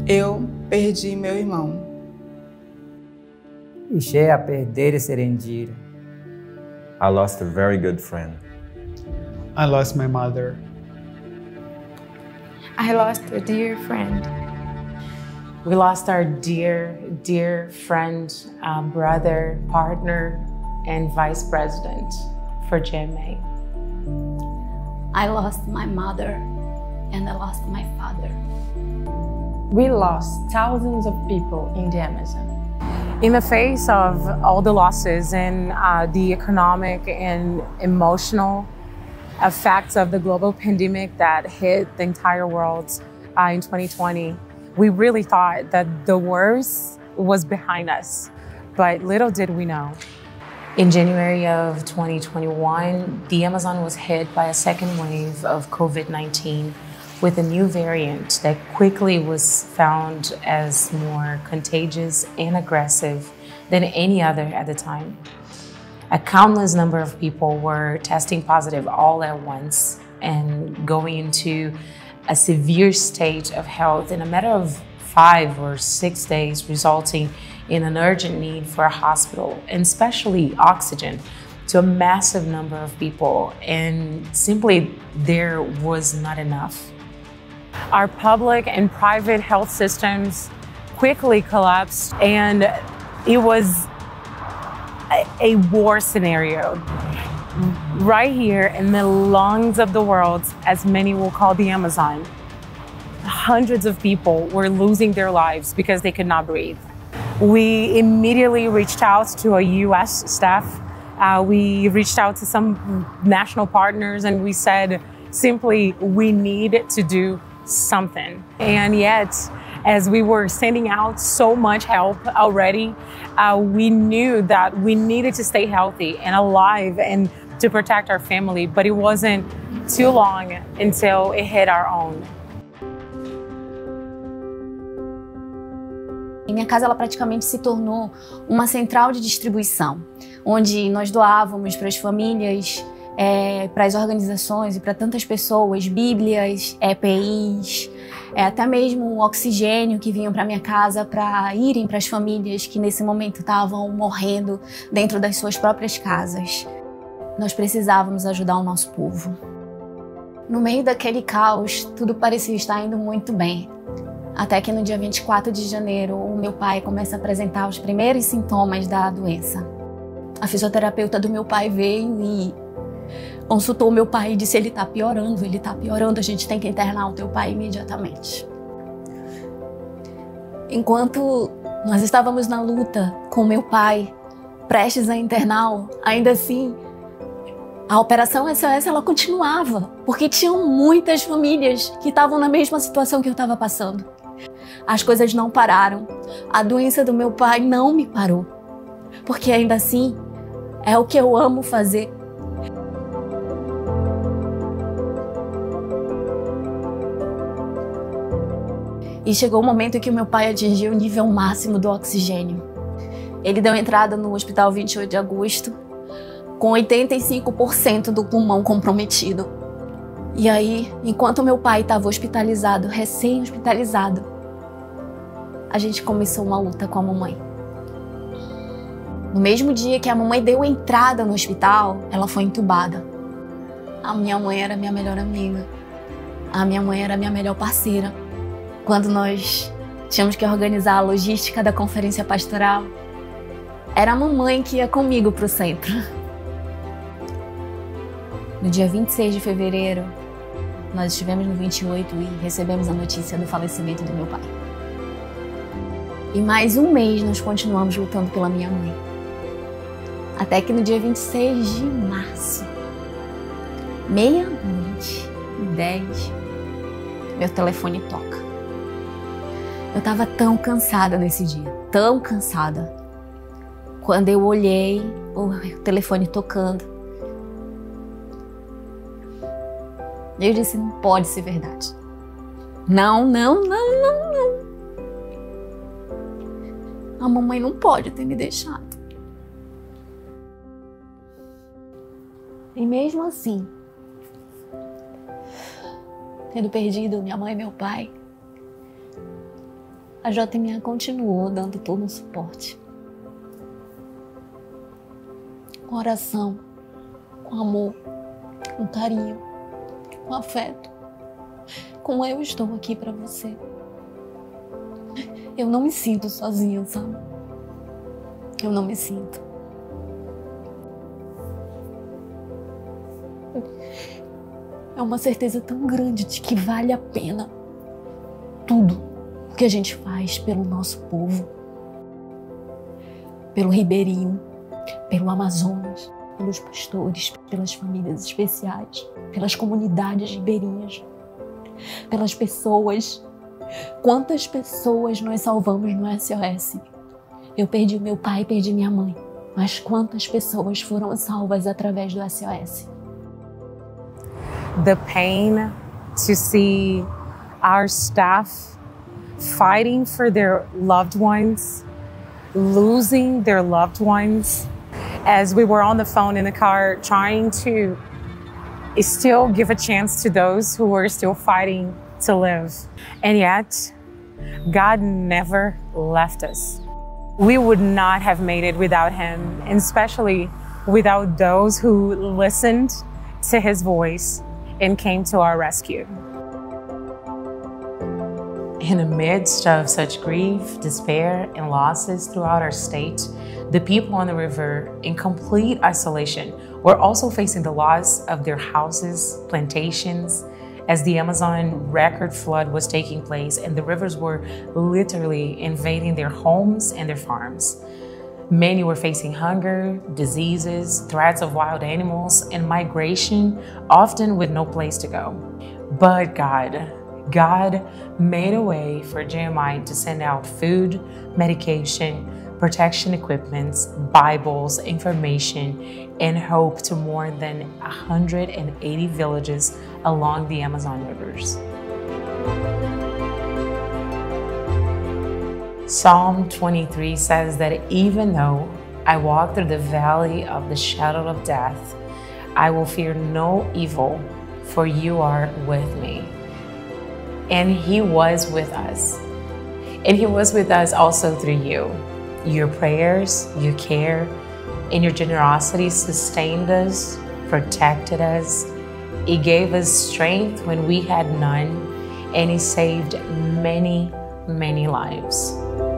Eu perdi meu irmão. E cheguei a perder e Serendira. I lost a very good friend. I lost my mother. I lost a dear friend. We lost our dear, dear friend, brother, partner, and vice president for GMA. I lost my mother and I lost my father. We lost thousands of people in the Amazon. In the face of all the losses and the economic and emotional effects of the global pandemic that hit the entire world in 2020, we really thought that the worst was behind us, but little did we know. In January of 2021, the Amazon was hit by a second wave of COVID-19 with a new variant that quickly was found as more contagious and aggressive than any other at the time. A countless number of people were testing positive all at once and going into a severe state of health in a matter of 5 or 6 days, resulting in an urgent need for a hospital and especially oxygen to a massive number of people, and simply there was not enough. Our public and private health systems quickly collapsed, and it was a war scenario right here in the lungs of the world, as many will call the Amazon. Hundreds of people were losing their lives because they could not breathe. We immediately reached out to a US staff. We reached out to some national partners, and we said simply, we need to do something. And yet, as we were sending out so much help already, we knew that we needed to stay healthy and alive and to protect our family, but it wasn't too long until it hit our own. E minha casa ela praticamente se tornou uma central de distribuição, onde nós doávamos para as famílias, para as organizações e para tantas pessoas, bíblias, EPIs, até mesmo o oxigênio que vinham para minha casa para irem para as famílias que nesse momento estavam morrendo dentro das suas próprias casas. Nós precisávamos ajudar o nosso povo. No meio daquele caos, tudo parecia estar indo muito bem. Até que no dia 24 de janeiro, o meu pai começa a apresentar os primeiros sintomas da doença. A fisioterapeuta do meu pai veio e consultou o meu pai e disse: ele tá piorando, a gente tem que internar o teu pai imediatamente. Enquanto nós estávamos na luta com o meu pai, prestes a interná-lo, ainda assim, a Operação SOS ela continuava, porque tinham muitas famílias que estavam na mesma situação que eu estava passando. As coisas não pararam, a doença do meu pai não me parou, porque ainda assim é o que eu amo fazer. E chegou o momento em que o meu pai atingiu o nível máximo do oxigênio. Ele deu entrada no hospital 28 de agosto, com 85% do pulmão comprometido. E aí, enquanto meu pai estava hospitalizado, recém-hospitalizado, a gente começou uma luta com a mamãe. No mesmo dia que a mamãe deu entrada no hospital, ela foi entubada. A minha mãe era minha melhor amiga. A minha mãe era minha melhor parceira. Quando nós tínhamos que organizar a logística da conferência pastoral, era a mamãe que ia comigo para o centro. No dia 26 de fevereiro, nós estivemos no 28 e recebemos a notícia do falecimento do meu pai. E mais um mês nós continuamos lutando pela minha mãe. Até que no dia 26 de março, meia-noite e 10, meu telefone toca. Eu estava tão cansada nesse dia, tão cansada. Quando eu olhei, o telefone tocando, eu disse: não pode ser verdade. Não, não, não, não, não. A mamãe não pode ter me deixado. E mesmo assim, tendo perdido minha mãe e meu pai, a JMA continuou dando todo o suporte. Com oração, com amor, com carinho, com afeto. Como eu estou aqui para você. Eu não me sinto sozinha, sabe? Eu não me sinto. É uma certeza tão grande de que vale a pena tudo o que a gente faz pelo nosso povo, pelo ribeirinho, pelo Amazonas, pelos pastores, pelas famílias especiais, pelas comunidades ribeirinhas, pelas pessoas. Quantas pessoas nós salvamos no SOS? Eu perdi meu pai, perdi minha mãe, mas quantas pessoas foram salvas através do SOS? The pain to see our staff fighting for their loved ones, losing their loved ones, as we were on the phone in the car trying to still give a chance to those who were still fighting to live. And yet, God never left us. We would not have made it without Him, and especially without those who listened to His voice and came to our rescue. In the midst of such grief, despair, and losses throughout our state, the people on the river, in complete isolation, were also facing the loss of their houses, plantations, as the Amazon record flood was taking place and the rivers were literally invading their homes and their farms. Many were facing hunger, diseases, threats of wild animals, and migration, often with no place to go. But God made a way for JMI to send out food, medication, protection equipments, Bibles, information, and hope to more than 180 villages along the Amazon rivers. Psalm 23 says that even though I walk through the valley of the shadow of death, I will fear no evil, for you are with me. And He was with us. And He was with us also through you. Your prayers, your care, and your generosity sustained us, protected us. He gave us strength when we had none, and He saved many, many lives.